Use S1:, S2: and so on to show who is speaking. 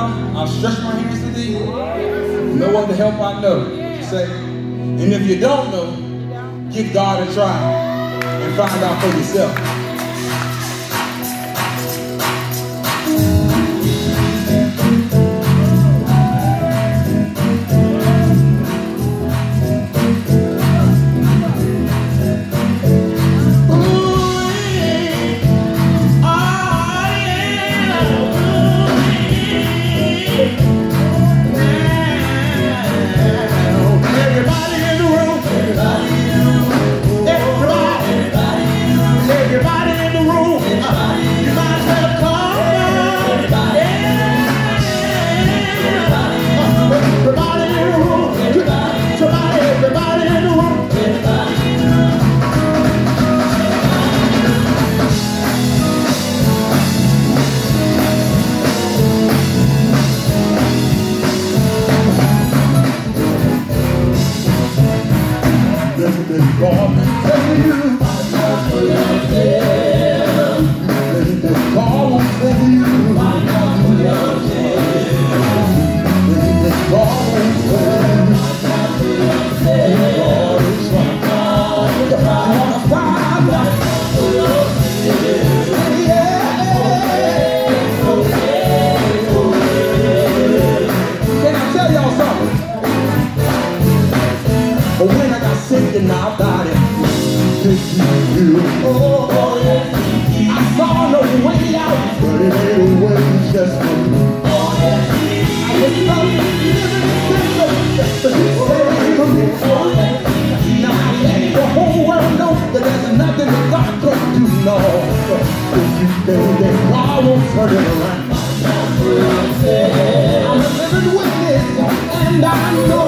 S1: I'll stretch my hands to thee. No other help I know. Say, and if you don't know, give God a try and find out for yourself.
S2: I'm a living witness, and I know